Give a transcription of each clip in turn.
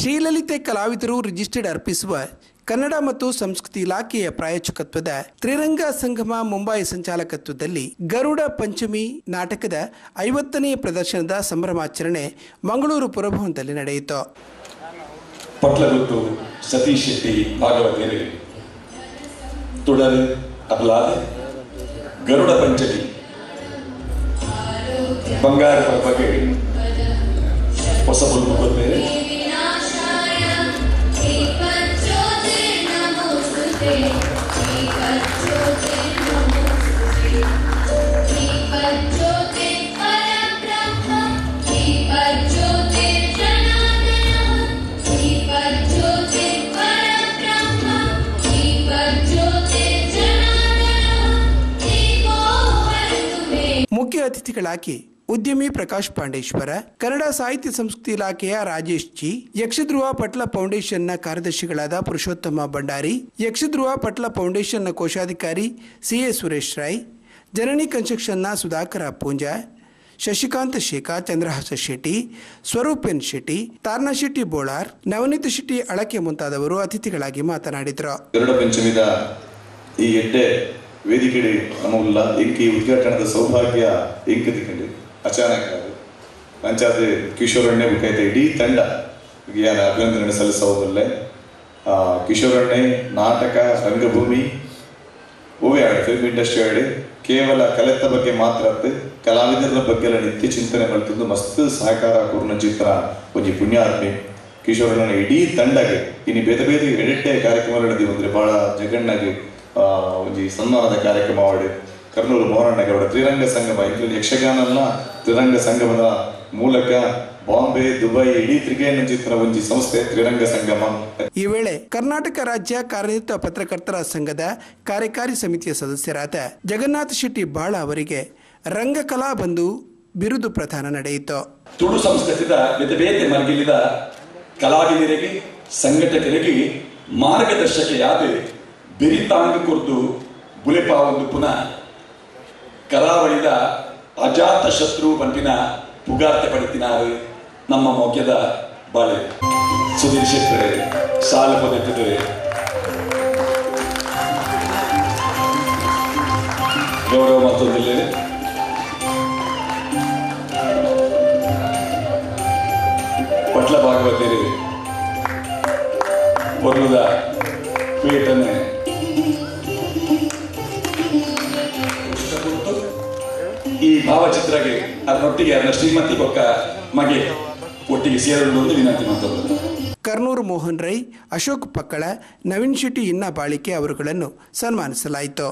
ಶ್ರೀಲಲಿತೆ ಕಲಾವಿದರು ರಿಜಿಸ್ಟರ್ಡ್ ಅರ್ಪಿಸುವ ಕನ್ನಡ ಮತ್ತು ಸಂಸ್ಕೃತಿ ಇಲಾಖೆಯ ಪ್ರಾಯೋಜಕತ್ವದ ತ್ರಿರಂಗ ಸಂಗಮ ಮುಂಬೈ ಸಂಚಾಲಕತ್ವದಲ್ಲಿ ಗರುಡ ಪಂಚಮಿ ನಾಟಕದ 50ನೇ ಪ್ರದರ್ಶನದ ಸಂಭ್ರಮಾಚರಣೆ ಮಂಗಳೂರು ಪುರಭವನದಲ್ಲಿ ನಡೆಯಿತು. ಪಟ್ಲಗುತ್ತು ಸತೀಶ್ ಶೆಟ್ಟಿ ಭಾಗವತರು ತುಳರು ಅಪಲಾದ ಗರುಡ ಪಂಚಮಿ ಬಂಗಾರ ಬಗ್ಗೆ ಹೊಸ ಬುಲ್ಬು ಗೊತ್ತೇನೆ. ಮುಖ್ಯ ಅತಿಥಿಗಳಾಗಿ ಉದ್ಯಮಿ ಪ್ರಕಾಶ್ ಪಾಂಡೇಶ್ವರ, ಕನ್ನಡ ಸಾಹಿತ್ಯ ಸಂಸ್ಕೃತಿ ಇಲಾಖೆಯ ರಾಜೇಶ್ ಜಿ, ಯಕ್ಷಧ್ರುವ ಪಟ್ಲ ಫೌಂಡೇಶನ್ನ ಕಾರ್ಯದರ್ಶಿಗಳಾದ ಪುರುಷೋತ್ತಮ ಭಂಡಾರಿ, ಯಕ್ಷಧ್ರುವ ಪಟ್ಲ ಫೌಂಡೇಶನ್ನ ಕೋಶಾಧಿಕಾರಿ ಸಿಎ ಸುರೇಶ್ ರಾಯ್, ಜನನಿ ಕನ್ಸ್ಟ್ರಕ್ಷನ್ನ ಸುಧಾಕರ ಪೂಂಜಾ, ಶಶಿಕಾಂತ್ ಶೇಖ, ಚಂದ್ರಹಾಸ ಶೆಟ್ಟಿ, ಸ್ವರೂಪ್ ಎನ್ ಶೆಟ್ಟಿ, ತಾರ್ನಾ ಶೆಟ್ಟಿ ಬೋಳಾರ್, ನವನೀತ್ ಶೆಟ್ಟಿ ಅಳಕೆ ಮುಂತಾದವರು ಅತಿಥಿಗಳಾಗಿ ಮಾತನಾಡಿದರು. ಗರುಡ ಪಂಚಮಿದ ಈ ಎಡ್ಡೆ ವೇದಿಕೆ ನಮಲ್ಲ ಇಂಕಿ ಉದ್ಘಾಟನದ ಸೌಭಾಗ್ಯ ಇಂಕದಿಕ್ಕಂಡು ಅಚಾನಕ್ ಪಂಚಾಯತ್ ಕಿಶೋರಣ್ಣೆ ಬುಕಾಯ್ತ ಇಡೀ ತಂಡ ಯಾರ ಅಭಿನಂದನೆ ಸಲ್ಲಿಸೋದಲ್ಲೇ ಕಿಶೋರಣ್ಣೆ ನಾಟಕ ರಂಗಭೂಮಿ ಓವೇ ಆಡಿ ಫಿಲ್ಮ್ ಇಂಡಸ್ಟ್ರಿ ಆಡಿ ಕೇವಲ ಕಲೆತ ಬಗ್ಗೆ ಮಾತ್ರ ಕಲಾವಿದರ ಬಗ್ಗೆ ನಿತ್ಯ ಚಿಂತನೆ ಮಾಡ್ತಿದ್ದು ಮಸ್ತ್ ಸಹಕಾರ ಕೊರ್ನ ಚಿತ್ರ ಒಂಜಿ ಪುಣ್ಯಾತ್ಮಿ ಕಿಶೋರಣ್ಣ ಇಡೀ ತಂಡಗೆ ಇನ್ನು ಬೇರೆ ಬೇರೆ ಎಡೆಟ್ಟೆ ಕಾರ್ಯಕ್ರಮ ನಡೆದಿವೆ ಅಂದರೆ ಭಾಳ ಜಗಣ್ಣಾಗಿ ಒಂಜಿ ಸನ್ಮಾನದ ಕಾರ್ಯಕ್ರಮ ಮಾಡಿ ಕರ್ನೂರು ಮೋಹನಣ್ಣಗೌಡ ತ್ರಿರಂಗ ಸಂಗಮ ಇದರಲ್ಲಿ ಯಕ್ಷಗಾನಲ್ಲ ತ್ರಿರಂಗ ಸಂಗಮದ ಮೂಲಕ ಬಾಂಬೆ ದುಬೈ ಇಡೀ ತ್ರಿಗೇಣ ಚಿತ್ರ ಒಂಜಿ ಸಂಸ್ಥೆ ತ್ರಿರಂಗ ಸಂಗಮ. ಈ ವೇಳೆ ಕರ್ನಾಟಕ ರಾಜ್ಯ ಕಾರ್ಯನಿರತ ಪತ್ರಕರ್ತರ ಸಂಘದ ಕಾರ್ಯಕಾರಿ ಸಮಿತಿಯ ಸದಸ್ಯರಾದ ಜಗನ್ನಾಥ ಶೆಟ್ಟಿ ಬಾಳ ಅವರಿಗೆ ರಂಗಕಲಾ ಬಂಧು ಬಿರುದು ಪ್ರದಾನ ನಡೆಯಿತು. ತುಳು ಸಂಸ್ಕೃತಿದ ಬೇತೆ ಮರ್ಗಿಲಿದ ಕಲಾವಿದರಿಗೆ ಸಂಘಟಕರಿಗೆ ಮಾರ್ಗದರ್ಶಕೆಯಾದ ಬೆರಿತಾಂಗ ಕುರ್ದು ಬುಲೆಪ ಒಂದು ಪುನಃ ಕರಾವಳಿದ ಅಜಾತ ಶತ್ರು ಪಂಪಿನ ಪುಗಾರ್ತೆ ಪಡಿತಿನಾರು ನಮ್ಮ ಮೌಕ್ಯದ ಬಾಳೆ ಸುಧೀರ್ ಶೆಟ್ಟರೆ ಸಾಲ ಪದೆತ್ತಿದರೆ ಗೌರವ ಮತ್ತೊಂದಿಲ್ಲ ಪಟ್ಲ ಭಾಗವತರು ಪೊರ್ಲುದ ಪೇಟನೆ ಈ ಭಾವಚಿತ್ರಗೆ ಅದರೊಟ್ಟಿಗೆ ಅದರ ಶ್ರೀಮತಿ ಬೊಕ್ಕ ಮಗೆ ಒಟ್ಟಿಗೆ ಸೇರಲು ಒಂದು ವಿನಂತಿ ಮಾಡ್ತಾರೆ. ಕರ್ನೂರು ಮೋಹನ್ ರೈ, ಅಶೋಕ್ ಪಕ್ಕಳ, ನವೀನ್ ಶೆಟ್ಟಿ ಇನ್ನ ಬಾಳಿಕೆ ಅವರುಗಳನ್ನು ಸನ್ಮಾನಿಸಲಾಯಿತು.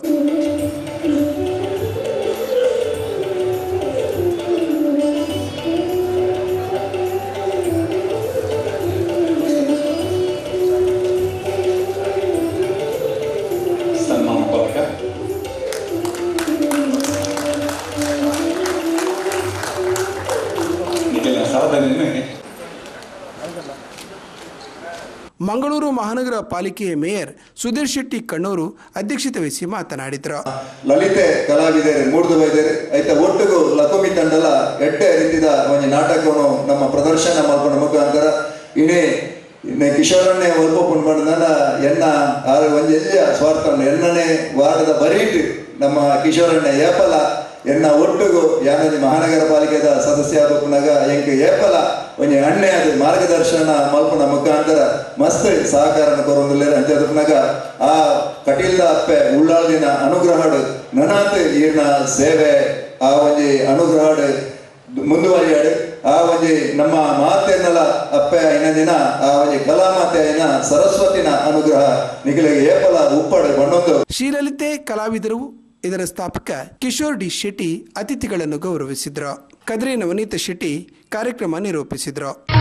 ಮಂಗಳೂರು ಮಹಾನಗರ ಪಾಲಿಕೆಯ ಮೇಯರ್ ಸುಧೀರ್ ಶೆಟ್ಟಿ ಕಣ್ಣೂರು ಅಧ್ಯಕ್ಷತೆ ವಹಿಸಿ ಮಾತನಾಡಿದರು. ಲಲಿತೆ ಕಲಾವಿದರು ಮೂಡ್ದು ಬೈದರೆ ಐತ ಒಟ್ಟಿಗೂ ಲಕೋಮಿ ತಂಡಲ ಎಡ್ಡೆ ರೀತಿಯ ಒಂದು ನಾಟಕವನ್ನು ನಮ್ಮ ಪ್ರದರ್ಶನ ಮಾಡ್ಕೊಂಡು ಮುಖಾಂತರ ಇನ್ನೇ ಕಿಶೋರನ್ನೇ ಒಲ್ಪೊಂಡು ಮಾಡಿದ ಎನ್ನ ಒಂದು ಎಲ್ಲಿಯ ಸ್ವಾರ್ಥ ಎಣ್ಣನೆ ವಾರದ ಬರೀಟ್ ನಮ್ಮ ಕಿಶೋರಣ್ಣ ಏಪಲ ಎನ್ನ ಒಟ್ಟಿಗೂ ಯಾನದಿ ಮಹಾನಗರ ಪಾಲಿಕೆದ ಸದಸ್ಯ ಆಗುನಾಗ ಎಂಕ್ ಏಪಲ ಒಂಜಿ ಅಣ್ಣೆ ಅದು ಮಾರ್ಗದರ್ಶನ ಮಲ್ಪನ ಮುಖಾಂತರ ಮಸ್ತ್ ಸಹಕಾರನ ಕೊರೊಂದಿಲ್ಲ ಅಂಚದಪ್ಪನಾಗ ಆ ಕಟೀಲ್ದ ಅಪ್ಪೆ ಉಳ್ಳಾಳ್ದಿನ ಅನುಗ್ರಹಡು ನನಾತ್ ಈರ್ನ ಸೇವೆ ಆ ಒಂಜಿ ಅನುಗ್ರಹಡು ಮುಂದುವರಿಯಾಡು ಆ ಒಂಜಿ ನಮ್ಮ ಮಾತೆನ್ನಲ ಅಪ್ಪೆ ಐನ ದಿನ ಆ ಒಂಜಿ ಕಲಾಮಾತೆ ಐನ ಸರಸ್ವತಿನ ಅನುಗ್ರಹ ನಿಖಿಲಿಗೆ ಏಪಲ ಉಪ್ಪಡು ಬಣ್ಣೊಂದು. ಶ್ರೀಲಲಿತೆ ಕಲಾವಿದರು ಇದರ ಸ್ಥಾಪಕ ಕಿಶೋರ್ ಡಿ ಶೆಟ್ಟಿ ಅತಿಥಿಗಳನ್ನು ಗೌರವಿಸಿದ್ರು. ಕದ್ರಿ ನವನೀತ್ ಶೆಟ್ಟಿ ಕಾರ್ಯಕ್ರಮ ನಿರೂಪಿಸಿದ್ರು.